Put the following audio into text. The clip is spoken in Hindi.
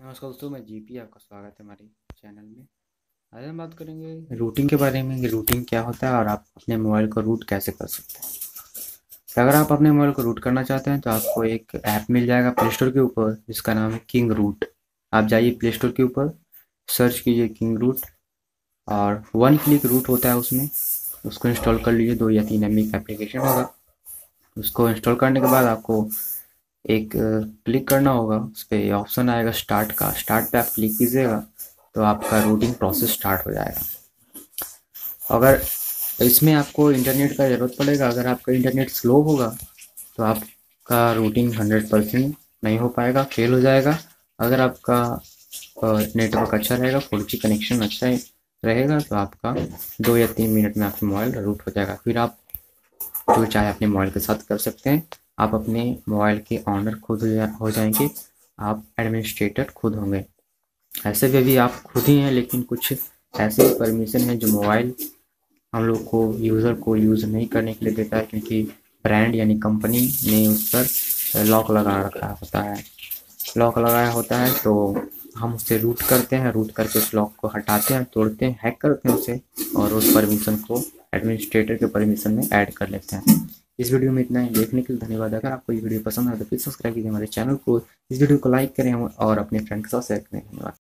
नमस्कार दोस्तों, मैं जीपी आपका स्वागत है हमारे चैनल में। आज हम बात करेंगे रूटिंग के बारे में कि रूटिंग क्या होता है और आप अपने मोबाइल को रूट कैसे कर सकते हैं। तो अगर आप अपने मोबाइल को रूट करना चाहते हैं तो आपको एक ऐप मिल जाएगा प्ले स्टोर के ऊपर जिसका नाम है किंग रूट। आप जाइए प्ले स्टोर के ऊपर, सर्च कीजिए किंग रूट और 1 क्लिक रूट होता है उसमें। उसको इंस्टॉल कर लीजिए। 2 या 3 MB का एप्लीकेशन होगा। उसको इंस्टॉल करने के बाद आपको एक क्लिक करना होगा। उस पर ऑप्शन आएगा स्टार्ट का। स्टार्ट पे आप क्लिक कीजिएगा तो आपका रूटिंग प्रोसेस स्टार्ट हो जाएगा। अगर इसमें आपको इंटरनेट का ज़रूरत पड़ेगा। अगर आपका इंटरनेट स्लो होगा तो आपका रूटिंग 100% नहीं हो पाएगा, फेल हो जाएगा। अगर आपका नेटवर्क अच्छा रहेगा, 4G कनेक्शन अच्छा रहेगा तो आपका 2 या 3 मिनट में आपका मोबाइल रूट हो जाएगा। फिर आप जो चाहे अपने मोबाइल के साथ कर सकते हैं। आप अपने मोबाइल के ऑनर खुद हो जाएंगे। आप एडमिनिस्ट्रेटर खुद होंगे। ऐसे में भी आप खुद ही हैं, लेकिन कुछ ऐसे परमिशन हैं जो मोबाइल हम लोग को यूज़र को यूज़ नहीं करने के लिए देता है, क्योंकि ब्रांड यानी कंपनी ने उस पर लॉक लगा रखा होता है। लॉक लगाया होता है तो हम उसे रूट करते हैं। रूट करके उस लॉक को हटाते हैं, तोड़ते हैं, हैक करते हैं उसे और उस परमिशन को एडमिनिस्ट्रेटर के परमिशन में ऐड कर लेते हैं। इस वीडियो में इतना ही। देखने के लिए धन्यवाद। अगर आपको ये वीडियो पसंद आए तो प्लीज़ सब्सक्राइब कीजिए हमारे चैनल को। इस वीडियो को लाइक करें और अपने फ्रेंड के साथ शेयर करें। धन्यवाद।